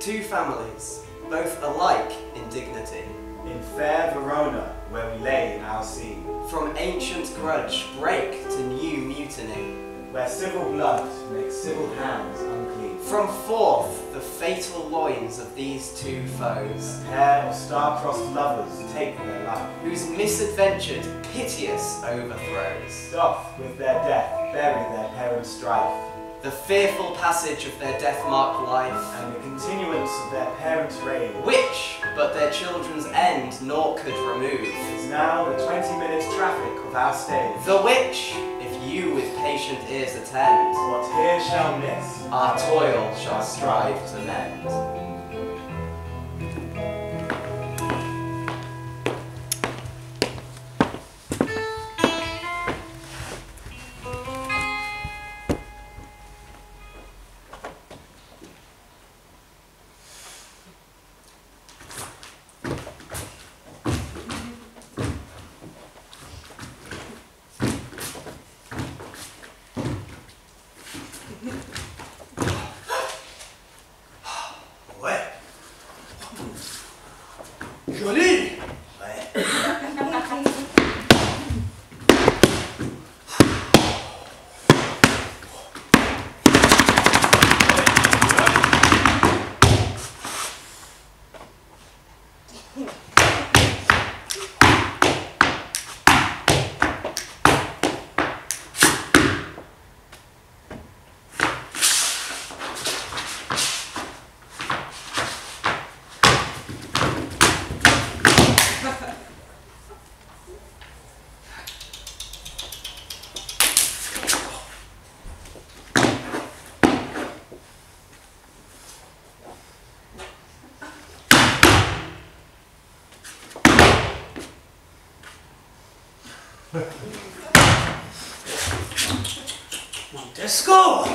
Two families, both alike in dignity. In fair Verona, where we lay in our sea. From ancient grudge break to new mutiny. Where civil blood makes civil hands unclean. From forth the fatal loins of these two foes. A pair of star-crossed lovers take their life. Whose misadventured, piteous overthrows Doth with their death bury their parents' strife. the fearful passage of their death-marked life, And the continuance of their parents' reign. which but their children's end naught could remove. Is now the 20 minutes traffic of our stage. The which, if you with patient ears attend, What here shall miss, our toil shall strive to mend. Jolie! Montesco!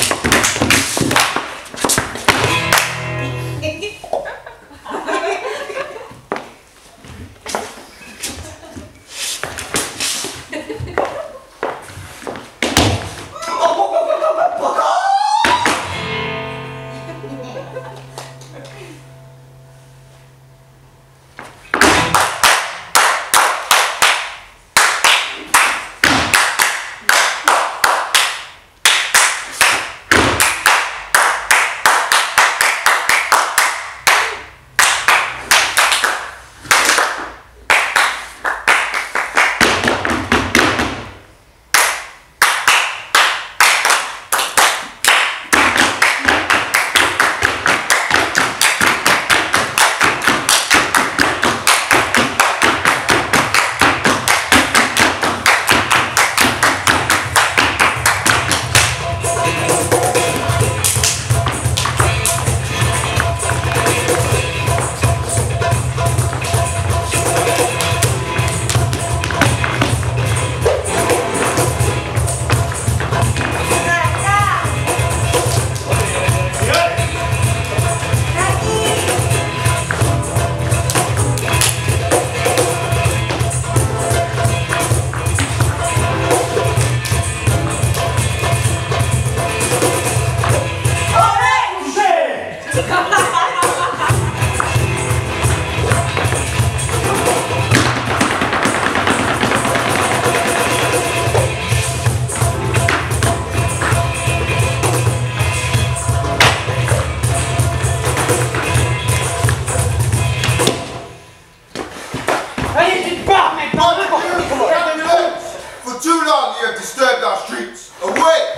For too long you have disturbed our streets. Away!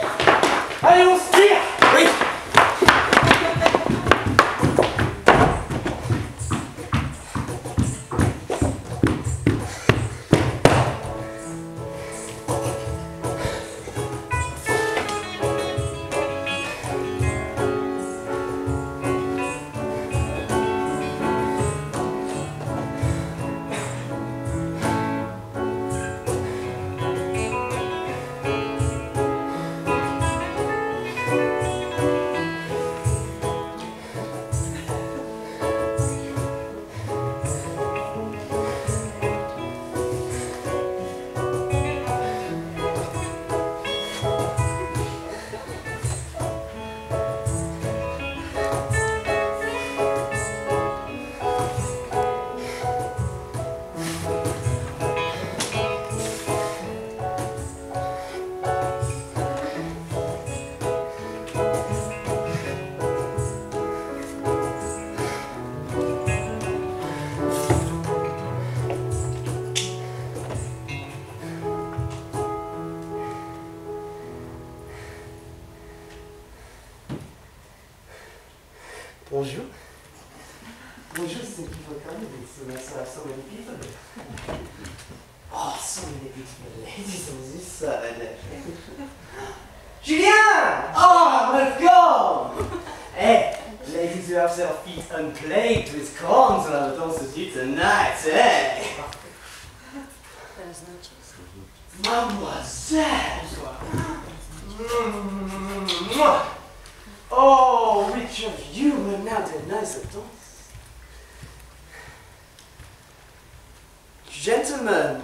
Allez, on se tire! Oui! Bonjour. Bonjour, thank you for coming. It's nice to have so many people here. Oh, so many beautiful ladies on this side. Julien! Oh, welcome! Hey, ladies who have their feet unplagued with corns will have a dance with you tonight, hey? Mademoiselle! Oh, which of you will now deny the dance? Gentlemen,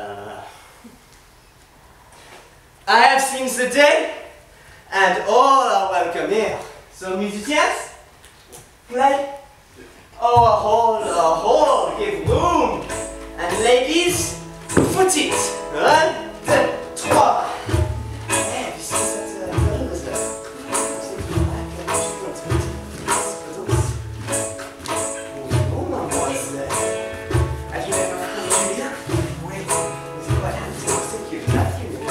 I have seen the day, and all are welcome here. So musicians, play. Oh, a hall, give room. And ladies, foot it. 1, 2, 3. Hey, this is bonjour, mademoiselle. As you ever come, Julien? Oui, vous êtes quite handsome. I think you've left you.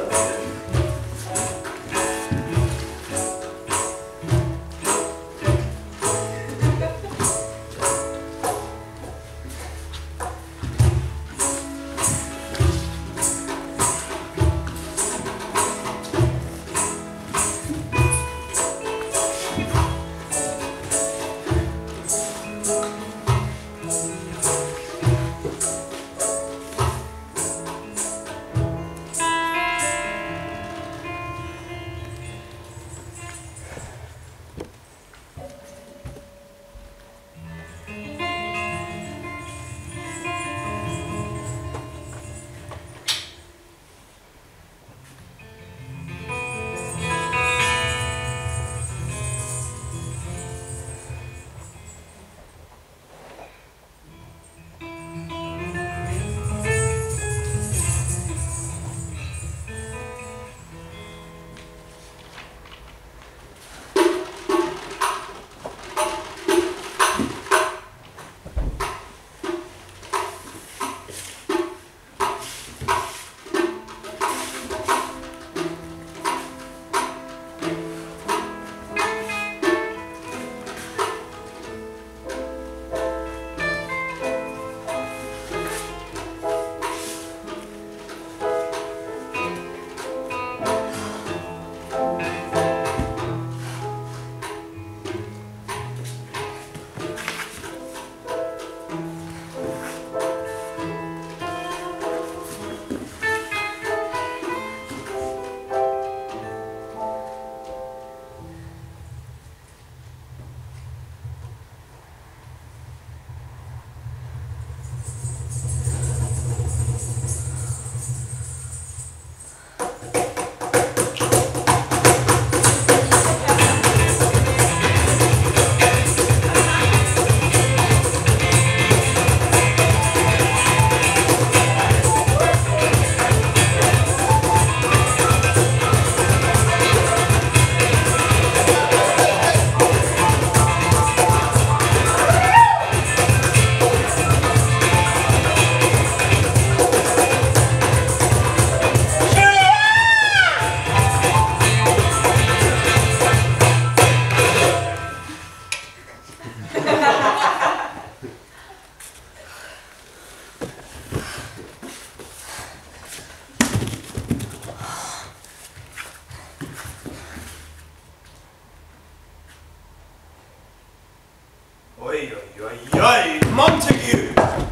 Montague!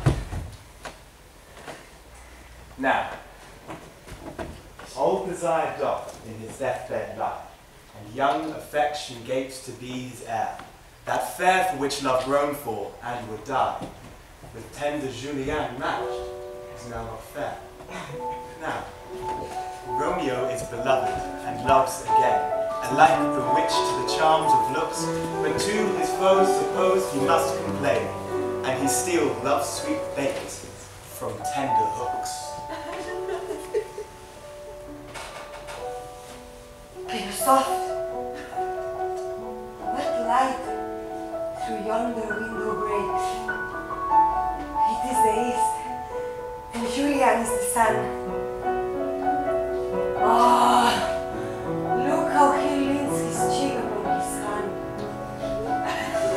Now, old Desire doth in his deathbed lie, and young affection gapes to be his heir. That fair for which love groaned for and would die, with tender Julien matched, is now not fair. Now, Romeo is beloved and loves again, and like the witch to the charms of looks, but to his foes suppose he must complain, and he still loves sweet bait from tender hooks. Be soft, wet light through yonder window breaks. It is the east, and Julien is the sun. Ah, look how he leans his cheek upon his hand.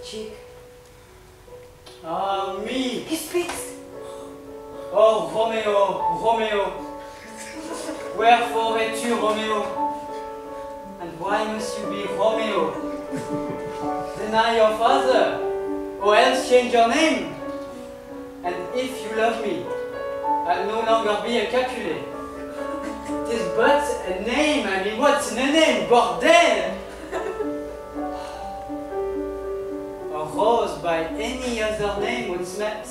cheek. Ah, me! He speaks. Oh, Romeo, Romeo! Wherefore es-tu Romeo? And why must you be Romeo? Deny your father, or else change your name. And if you love me, I'll no longer be a Capulet. It is but a name, I mean, what's in a name? Bordel! A rose by any other name would smell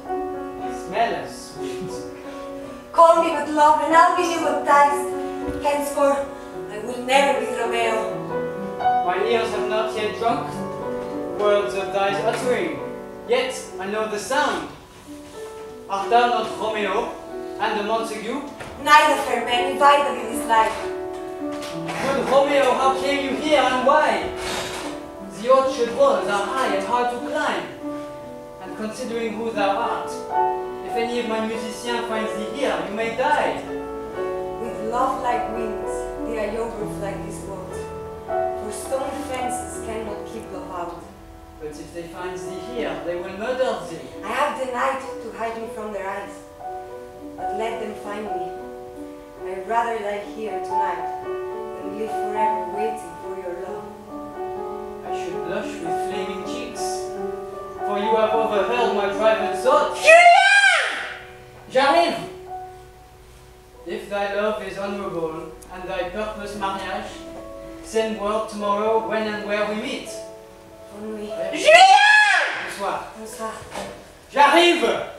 as sweet. Call me with love and I'll be baptized. Henceforth, I will never be Romeo. My ears have not yet drunk words of thy uttering, yet I know the sound. Art thou not Romeo and the Montague? Neither fair man invited me this life. Good Romeo, how came you here and why? The orchard walls are high and hard to climb. And considering who thou art, if any of my musicians finds thee here, you may die. With love like wings, they are yokers like this boat. For stone fences cannot keep love out. But if they find thee here, they will murder thee. I have the night to hide me from their eyes. But let them find me. I'd rather die here tonight than live forever waiting for your love. I should blush with flaming cheeks, for you have overheard my private thoughts. Julien! J'arrive! If thy love is honorable and thy purpose marriage, send word tomorrow when and where we meet. Only. Julien! Bonsoir. Bonsoir. J'arrive!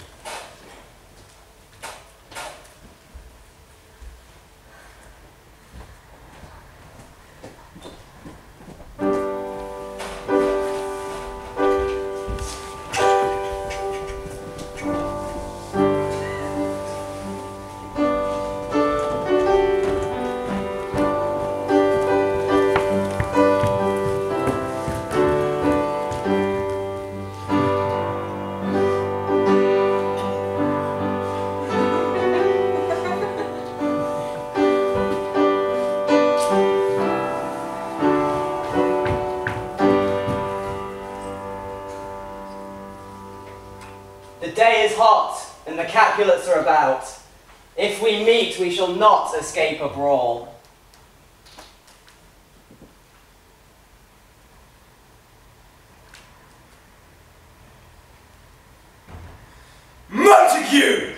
The day is hot, and the Capulets are about. If we meet, we shall not escape a brawl. Montague!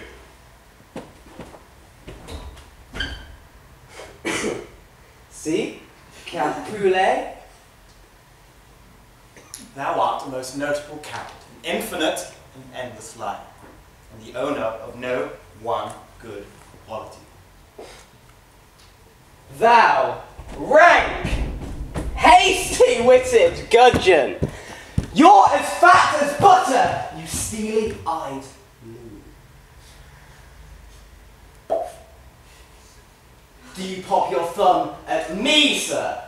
See? Capulet? Thou art the most notable count, infinite and endless life, and the owner of no one good quality. Thou, rank, hasty-witted gudgeon, you're as fat as butter, you steely-eyed loon. Do you pop your thumb at me, sir?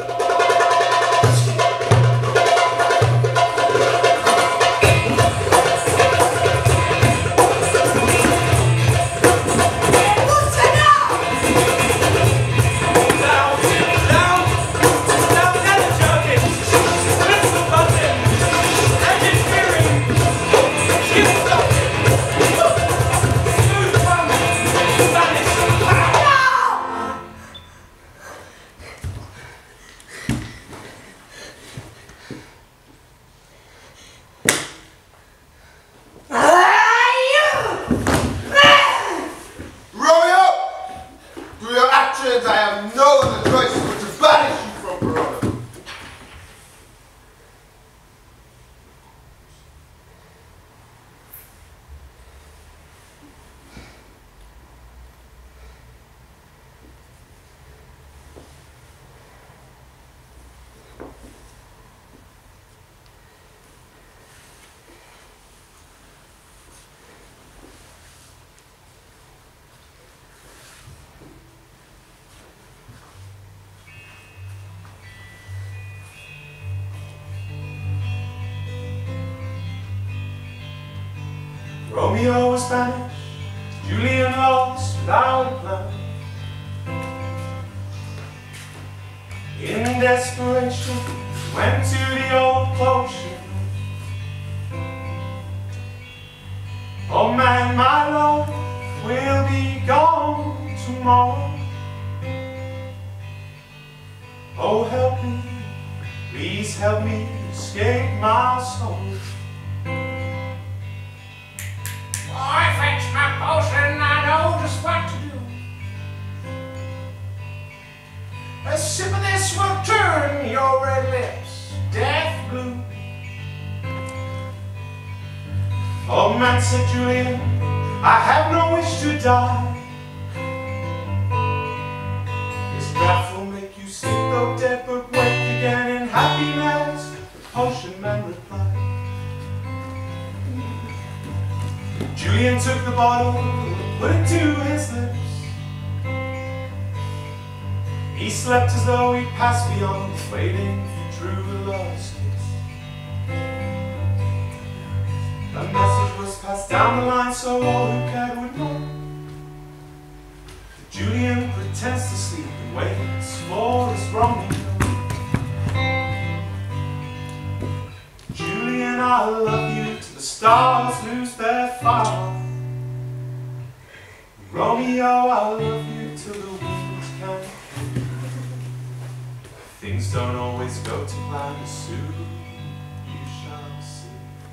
I have no other choice but to banish you from Verona. Romeo was banished, Julien lost without a plan. In desperation, went to the old potion Oh man, my love will be gone tomorrow. Oh, help me, please help me escape my soul. I fetch my potion, I know just what to do. A sip of this will turn your red lips death blue. Oh man, said Julien, I have no wish to die. This draught will make you sick, though dead, but wake again in happiness. The potion man replied. Julien took the bottle, put it to his lips. He slept as though he passed beyond, waiting for true love's kiss. A message was passed down the line so all who cared would know. Julien pretends to sleep and waits for his Romeo. Julien, I love you till the stars lose their fire. Romeo, I love you till the winds can. Things don't always go to plan, but soon you shall see.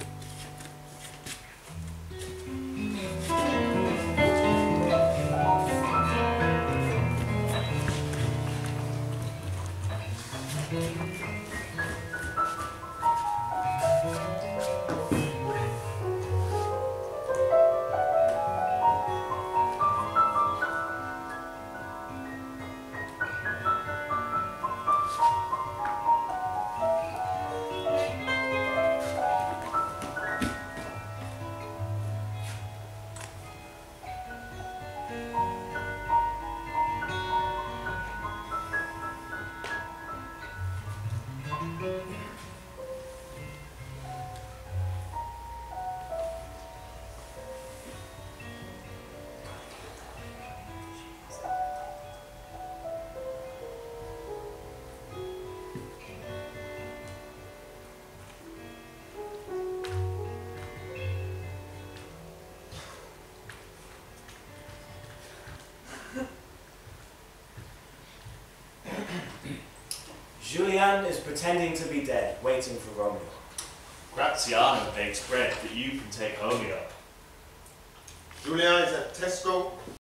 Julien is pretending to be dead, waiting for Romeo. Graziano bakes bread that you can take home here. Julien is at Tesco